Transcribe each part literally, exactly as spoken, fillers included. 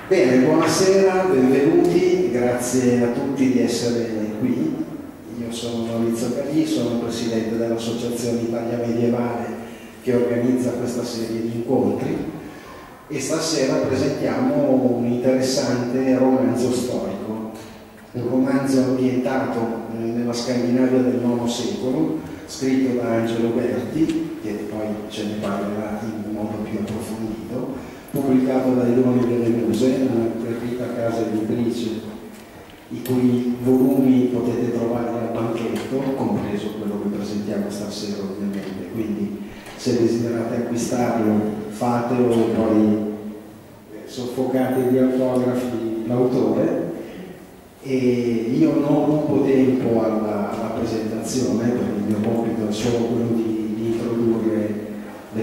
Bene, buonasera, benvenuti, grazie a tutti di essere qui. Io sono Maurizio Calì, sono presidente dell'Associazione Italia Medievale che organizza questa serie di incontri e stasera presentiamo un interessante romanzo storico, un romanzo ambientato nella Scandinavia del nono secolo, scritto da Angelo Berti, che poi ce ne parlerà in modo più approfondito, pubblicato dai Doni delle Muse, una territa casa editrice i cui volumi potete trovare al banchetto, compreso quello che presentiamo stasera ovviamente, quindi se desiderate acquistarlo fatelo e poi soffocate di autografi l'autore. E io non rubo tempo alla, alla presentazione perché il mio compito è solo quello di, di introdurre le,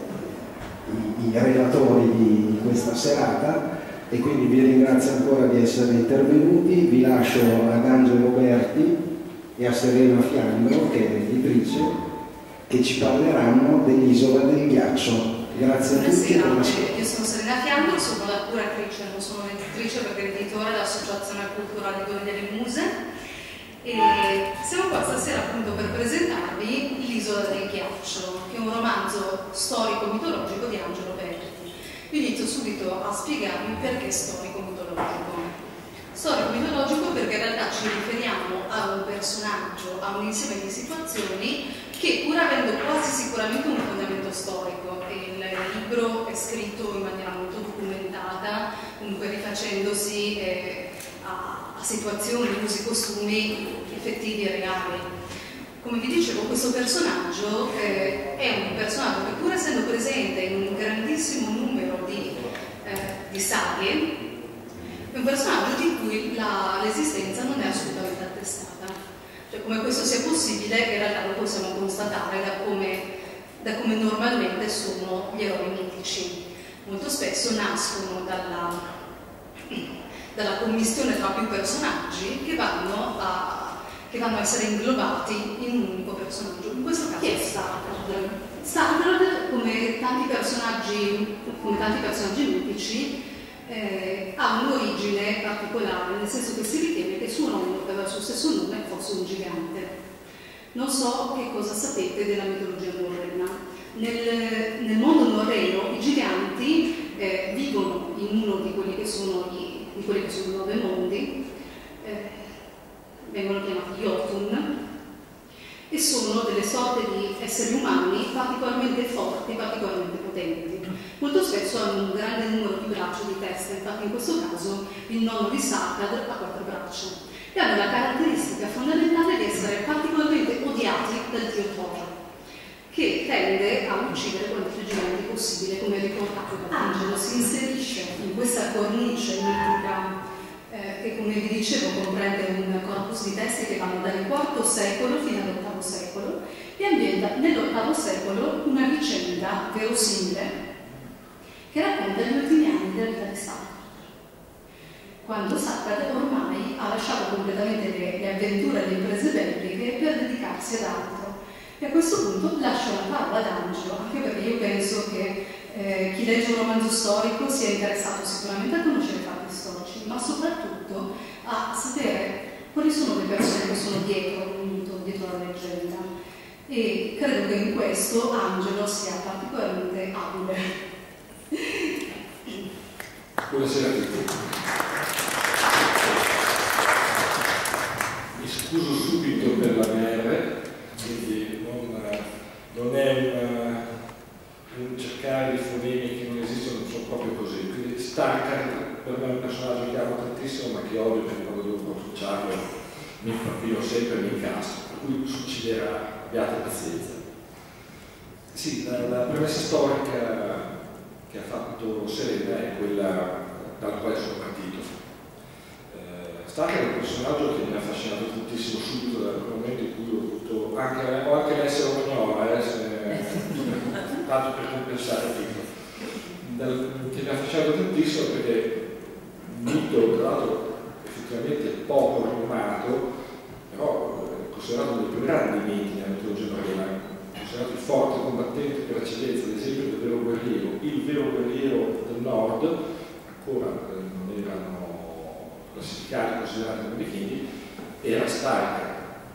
i, i relatori di, di questa serata, e quindi vi ringrazio ancora di essere intervenuti. Vi lascio ad Angelo Berti e a Serena Fiandro, che è l'editrice, che ci parleranno dell'Isola del Ghiaccio. Grazie a tutti. Buonasera, io sono Serena Fiandro, sono la curatrice, non sono l'editrice perché l'editore dell'Associazione Culturale Doni delle Muse, e siamo qua stasera appunto per presentarvi l'Isola del Ghiaccio, che è un romanzo storico-mitologico di Angelo Berti. Io inizio subito a spiegarvi perché storico-mitologico. Storico-mitologico perché in realtà ci riferiamo a un personaggio, a un insieme di situazioni che, pur avendo quasi sicuramente un fondamento storico, e il libro è scritto in maniera molto documentata, comunque rifacendosi eh, a, a situazioni, usi, costumi effettivi e reali. Come vi dicevo, questo personaggio eh, è un personaggio che, pur essendo presente in un grandissimo numero di, eh, di saghe, è un personaggio di cui l'esistenza non è assolutamente attestata. Cioè, come questo sia possibile, in realtà lo possiamo constatare da come, da come normalmente sono gli eroi mitici. Molto spesso nascono dalla, dalla commistione tra più personaggi che vanno a che vanno a essere inglobati in un unico personaggio. In questo caso chi è Stargard? Stargard, come tanti personaggi, come tanti personaggi mitici, eh, ha un'origine particolare, nel senso che si ritiene che il suo nonno, che aveva il suo stesso nome, fosse un gigante. Non so che cosa sapete della mitologia norrena. Nel, nel mondo norreno i giganti eh, vivono in uno di quelli che sono i, di quelli che sono i nove mondi, eh, vengono chiamati Jotun, e sono delle sorte di esseri umani particolarmente forti, particolarmente potenti. Molto spesso hanno un grande numero di braccia, di teste, infatti in questo caso il nonno di Stargard ha quattro braccia, e hanno la caratteristica fondamentale di essere particolarmente odiati dal dio Thor, che tende a uccidere quanti più giganti possibile, come riportato da Angelo. Si inserisce in questa cornice mitica Eh, che, come vi dicevo, comprende un corpus di testi che vanno dal quarto secolo fino all'ottavo secolo, e ambienta nell'ottavo secolo una vicenda verosimile che racconta gli ultimi anni della vita di Stargard, quando Stargard ormai ha lasciato completamente le, le avventure e le imprese belliche per dedicarsi ad altro. E a questo punto lascio la parola ad Angelo, anche perché io penso che eh, chi legge un romanzo storico sia interessato sicuramente a conoscere fatti storici, ma soprattutto a sapere quali sono le persone che sono dietro il mito, dietro la leggenda. E credo che in questo Angelo sia particolarmente abile. Buonasera a tutti. Mi scuso subito per la mia R, quindi non, non è un, un cercare di fonemi che non esistono, sono proprio così. Quindi Stargard per me è un personaggio che amo tantissimo, ma che odio perché quando devo pronunciarlo mi infilo sempre e mi incastro, per cui succederà, abbiate pazienza. Sì, la, la premessa storica che ha fatto Serena è quella dalla quale sono partito. Stargard è un personaggio che mi ha affascinato tantissimo subito dal momento in cui ho avuto anche, ho anche l'essere romagnola, eh, tanto per compensare tutto, dal, che mi ha affascinato tantissimo perché mito, tra l'altro effettivamente poco rinomato, però è considerato uno dei più grandi miti nella mitologia norrena, considerato il forte combattente per eccellenza, ad esempio del vero guerriero, il vero guerriero del nord, ancora non erano classificati, considerati come vichinghi, era Starker.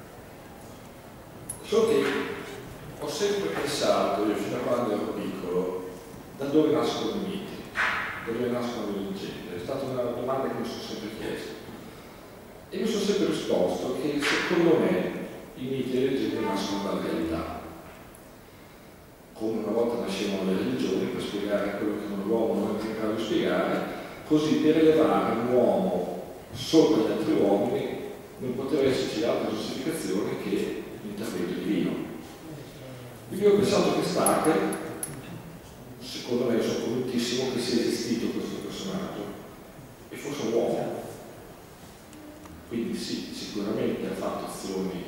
Solo che ho sempre pensato, io fino a quando ero piccolo, da dove nascono i miti, da dove nascono le leggende. È stata una domanda che mi sono sempre chiesto. E mi sono sempre risposto che secondo me i miti e le leggende nascono dalla realtà. Come una volta nascevano le religioni per spiegare quello che l'uomo non è in grado di spiegare, così per elevare un uomo sopra gli altri uomini non poteva esserci altra giustificazione che l'intervento divino. Quindi ho pensato che Starker, secondo me, sono convintissimo che sia esistito questo personaggio e fosse un uomo. Quindi sì, sicuramente ha fatto azioni,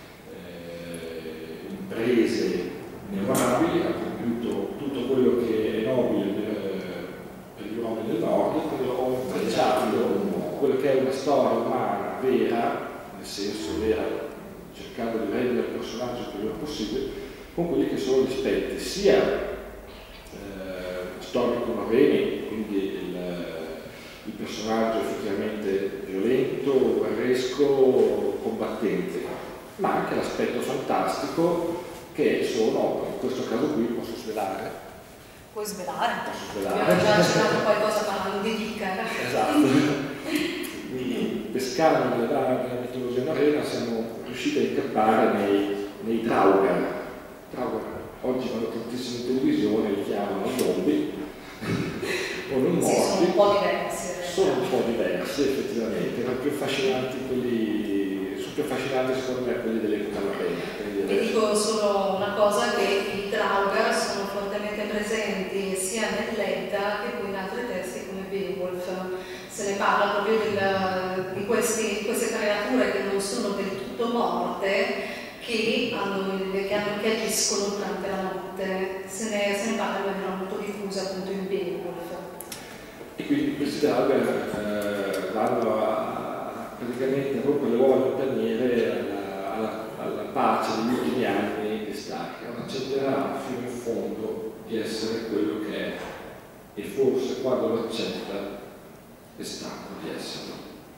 eh, imprese memorabili, ha compiuto tutto quello che è nobile per, per gli uomini del nord, però ho intrecciato quello che è una storia umana vera, nel senso vera, cercando di rendere il personaggio il più possibile, con quelli che sono gli aspetti sia eh, storico-noveni, quindi il, il personaggio effettivamente violento, guerresco, combattente, ma anche l'aspetto fantastico che sono, in questo caso qui posso svelare. Puoi svelare? Posso svelare. Abbiamo già accennato qualcosa parlando di Vicar. Esatto. Pescando nella, nella mitologia norrena siamo riusciti a incappare nei, nei Draugr. Draugr oggi vanno tantissimo in televisione, li chiamano zombie o non morti. Sì, sono un po' diversi. Sono un po' diversi effettivamente, ma più affascinanti quelli, sono più affascinanti secondo me quelli dell'epoca norrena. Vi dico solo una cosa, che i Draugr sono fortemente presenti sia nell'Edda che poi in altri testi come Beowulf. Se ne parla proprio del, di questi, queste creature che non sono del tutto morte, che, hanno, che, hanno, che agiscono durante la notte. Se ne, se ne parla in maniera molto diffusa appunto in Beowulf. E quindi questi Draugr eh, vanno a, praticamente a rompere le uova del paniere alla, alla, alla pace degli ultimi anni di Starker. Accetterà fino in fondo di essere quello che è, e forse quando lo accetta è stanco di esserlo.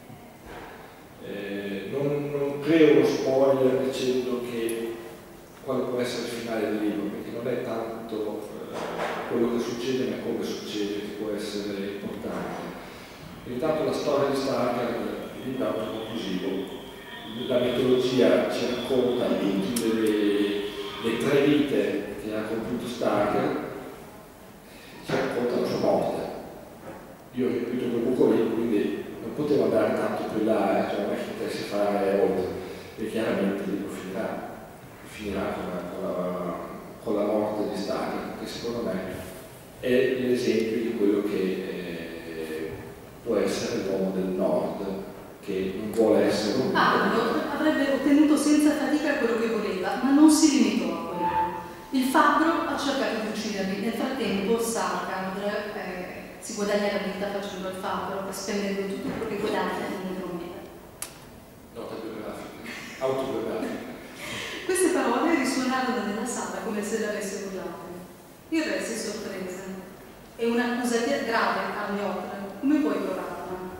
Eh, non, non creo uno spoiler dicendo che quale può essere il finale del libro, perché non è tanto eh, quello che succede ma come succede che può essere importante. Intanto la storia di Starker, il libro è autoconclusivo. La mitologia ci racconta tutte le, le tre vite che ha compiuto Starker, ci racconta la sua morte. Io ho riempito quel buco lì, quindi non potevo andare tanto più là, eh, cioè non è che potessi fare oltre, e chiaramente il libro finirà, finirà con la, con la, con la morte di Starker, che secondo me è l'esempio di quello che eh, può essere l'uomo del nord, che non vuole essere un ah, avrebbe ottenuto senza fatica quello che voleva, ma non si limitò a quello. Il fabbro ha cercato di ucciderli. Nel frattempo Sarkar eh, si guadagna la vita facendo il fabbro, spendendo tutto quello che guadagna in un promessa. Nota biografica, autobiografica. Queste parole risuonarono nella sala come se le avesse urlate. Il re si sorprese. È un'accusatezza grave, Arniotre, come puoi provarla?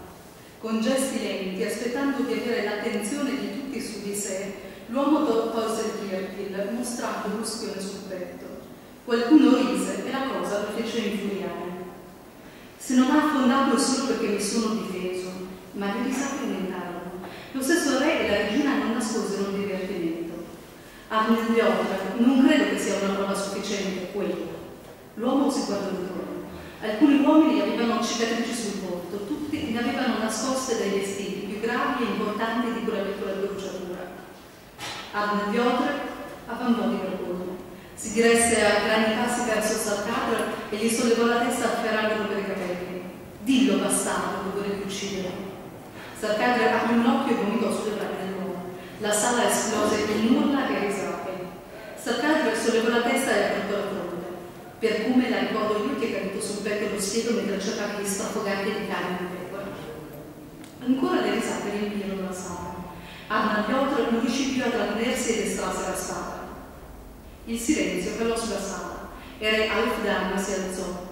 Con gesti lenti, aspettando di avere l'attenzione di tutti su di sé, l'uomo tolse il Kirkil, mostrando l'uschione sul petto. Qualcuno rise e la cosa lo fece infuriare. Se non ha affondato è solo perché mi sono difeso, ma le risate aumentarono. Lo stesso re e la regina non nascosero il divertimento. Arniotre, non credo che sia una prova sufficiente quella. L'uomo si guardò intorno. Alcuni uomini avevano cicatrici sul volto, tutti ne avevano nascoste dai vestiti, più gravi e importanti di quella piccola bruciatura. Arniotre avanzò di vergogna. Si diresse a grandi passi verso Sarkar e gli sollevò la testa afferrandolo per i capelli. Dillo, bastardo, che volevi uccidere. Sarkar aprì un occhio e vomitò sulle braccia dell'uomo. La sala esplose in urla e risate. Sarkar sollevò la testa e aperto la fronte. Per come la ricordo io che è caduto sul petto lo spiedo mentre cercava di strafogare di carne in pecora. Ancora le risate riempirono la sala. Arniotre non riuscì più a trattenersi ed estrasse la spada. Il silenzio calò sulla sala e re Alfdan si alzò.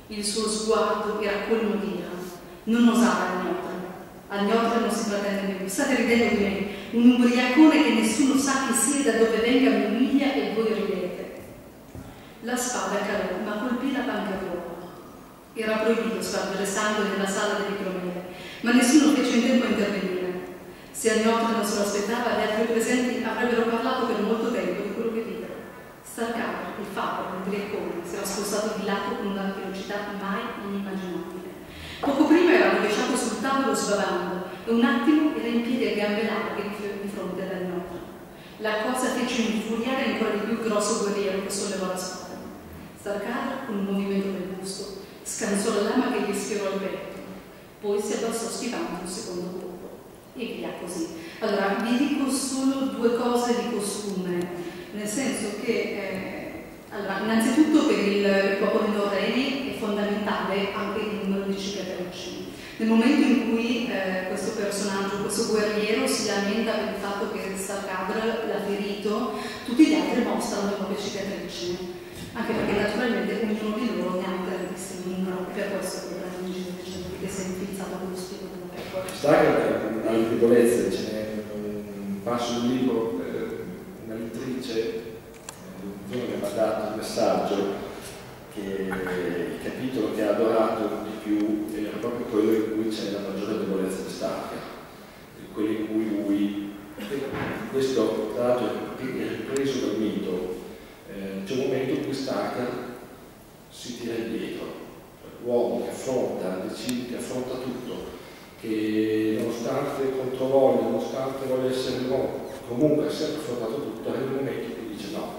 Il suo sguardo era colmo di ira. Non osava Agnotra. Agnotra non si pretende più. State ridendo di me. Un ubriacone che nessuno sa chi sia e da dove venga mi umilia e voi ridete. La spada calò, ma colpì la panca d'uovo. Era proibito spargere sangue nella sala delle cromere, ma nessuno fece in tempo a intervenire. Se Agnotra non se lo aspettava, gli altri presenti avrebbero parlato per molto tempo di quello che videro. Starcadro, il fabbro, il briccone, si era spostato di lato con una velocità mai inimmaginabile. Poco prima era rovesciato sul tavolo sbavando e un attimo era in piedi a gambe larghe di fronte ad Agnotra. La cosa fece infuriare ancora di più il grosso guerriero che sollevò la spada. Starcadro, con un movimento del busto, scansò la lama che gli sfiorò il petto, poi si abbassò schivando un secondo colpo. E via così. Allora, vi dico solo due cose di costume, nel senso che, eh, allora, innanzitutto per il popolo norreni è fondamentale anche il numero di cicatrici. Nel momento in cui eh, questo personaggio, questo guerriero si lamenta per il fatto che Starcadro l'ha ferito, tutti gli altri mostrano le proprie cicatrici. Anche perché naturalmente ognuno di loro ne ha un grandissimo numero, per questo che verranno in giro dicendo che si è infilzato con lo spirito della pecora. Starcadro ha le debolezze, ce n'è un passo del libro, eh, una lettrice un giorno mi ha mandato un messaggio che il capitolo che ha adorato di più era proprio quello in cui c'è la maggiore debolezza di Starcadro, quello in cui lui, questo tra l'altro è ripreso dal mito. C'è un momento in cui Starcadro si tira indietro, l'uomo che affronta, decide che affronta tutto, che nonostante controvoglia, nonostante voglia essere nuovo, comunque ha sempre affrontato tutto, arriva un momento in cui dice no,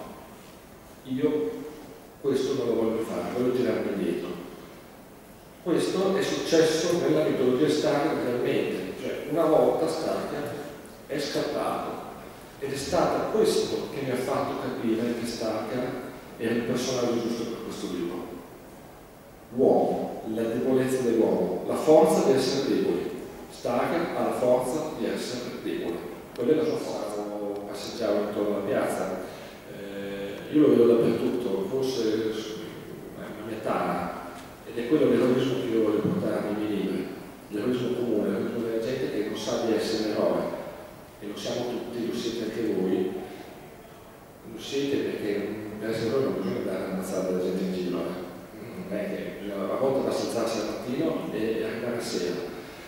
io questo non lo voglio fare, voglio tirarmi indietro. Questo è successo nella mitologia Starcadro realmente, cioè una volta Starcadro è scappato. Ed è stato questo che mi ha fatto capire che Starcadro era il personaggio giusto per questo libro. L'uomo, la debolezza dell'uomo, la forza di essere deboli. Starcadro ha la forza di essere debole. Quella è la sua forza. Passeggiavo intorno alla piazza, eh, io lo vedo dappertutto, forse la mia tana, ed è quello l'eroismo che io voglio portare nei miei libri. L'eroismo comune, l'eroismo della gente che non sa di essere un eroe. E lo siamo tutti, lo siete anche voi, lo siete perché per essere eroe non bisogna andare a ammazzare la gente in giro, eh. Non è che bisogna a volte basta alzarsi al mattino e arrivare a sera.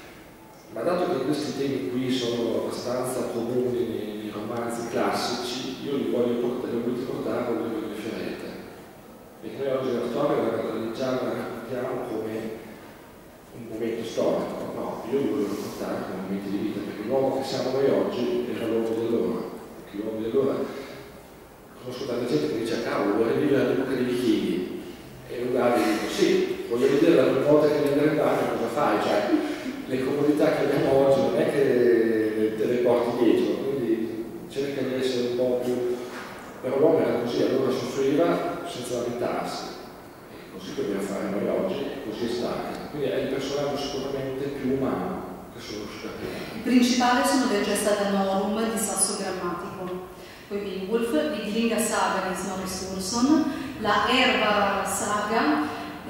Ma dato che questi temi qui sono abbastanza comuni nei, nei romanzi classici, io li voglio portare, li voglio portare a voi che riferite. Perché noi oggi la storia la analizziamo, la raccontiamo come un momento storico, no, io li voglio portare come momenti di vita, perché l'uomo che siamo noi oggi era l'uomo di allora, perché l'uomo di allora, conosco tanta gente che dice, cavolo, vorrei vivere all'epoca dei vichinghi, e io guardo e dico, sì, voglio vedere la prima volta che viene in bagno cosa fai, cioè, le comodità che abbiamo oggi non è che te le porti dietro, quindi cerca di essere un po' più, però l'uomo era così, allora soffriva senza lamentarsi. Così dobbiamo fare noi oggi, e così è stato. Quindi è il personaggio sicuramente più umano che sono riuscito a creare. Il principale sono le gesta Danorum di Sasso Grammatico, poi Beowulf, Viglinga Saga di Snorri Sturluson, la Erva Saga,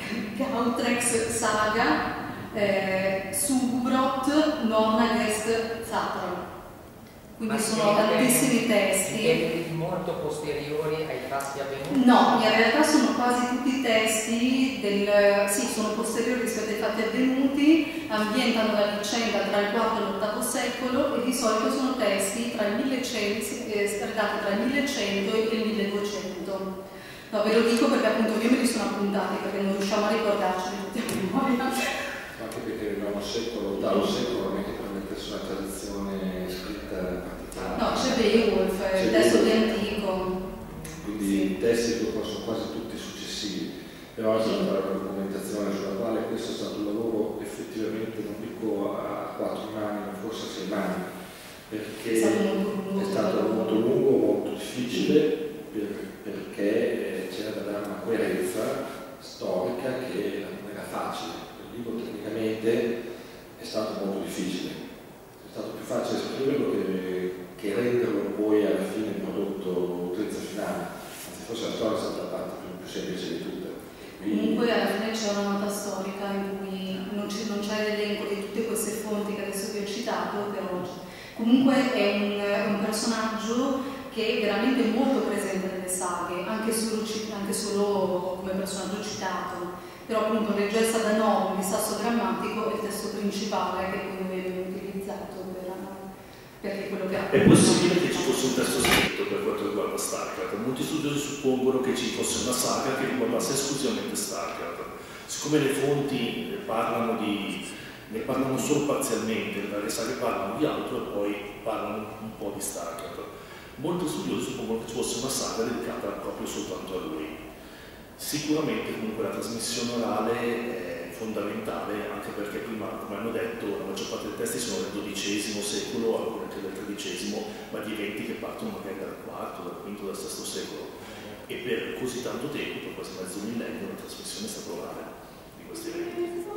Gautrex Saga, eh, Sugubrot, Nornagest Zatra. Quindi Ma sono tantissimi testi. Testi molto posteriori ai fatti avvenuti? No, in realtà sono quasi tutti testi del, sì, sono posteriori rispetto ai fatti avvenuti, ambientano la vicenda tra il quarto e l'ottavo secolo e di solito sono testi tra il millecento, eh, redatti tra il millecento e il milleduecento. No, ve lo dico perché appunto io me li sono appuntati perché non riusciamo a ricordarci tutti a memoria. Anche perché il nono secolo, l'ottavo secolo non è che permettesse una tradizione scritta particolare. No, c'è Beowulf, è il testo più antico. Quindi sì. I testi sono quasi tutti successivi, però è stata una documentazione sulla quale questo è stato un lavoro effettivamente, non dico a quattro mani, ma forse a sei mani, perché è stato molto lungo, è stato molto, lungo, molto difficile, per, perché c'era da dare una coerenza storica che non era facile. Il libro tecnicamente è stato molto difficile, è stato più facile scriverlo che, che renderlo poi alla fine il prodotto utenza finale, anzi forse la storia è stata la parte più, più semplice di tutte. Comunque alla fine c'è una nota storica in cui non c'è l'elenco di tutte queste fonti che adesso vi ho citato, però comunque è un, è un personaggio che è veramente molto presente nelle saghe, anche solo, anche solo come personaggio citato, però appunto Regessa da Novo, il dissasto drammatico, è il testo principale che poi noi abbiamo utilizzato per, perché quello che ha... È possibile che ci fosse un testo scritto per quanto riguarda StarCraft. Molti studiosi suppongono che ci fosse una saga che riguardasse esclusivamente StarCraft. Siccome le fonti parlano di, ne parlano solo parzialmente, le saghe parlano di altro e poi parlano un po' di StarCraft, molti studiosi suppongono che ci fosse una saga dedicata proprio soltanto a lui. Sicuramente comunque la trasmissione orale è fondamentale, anche perché prima, come hanno detto, la maggior parte dei testi sono del dodicesimo secolo, alcuni anche del tredicesimo, ma di eventi che partono magari dal quarto, dal quinto, dal sesto secolo. E per così tanto tempo, per quasi mezzo millennio, la trasmissione è stata orale di questi eventi.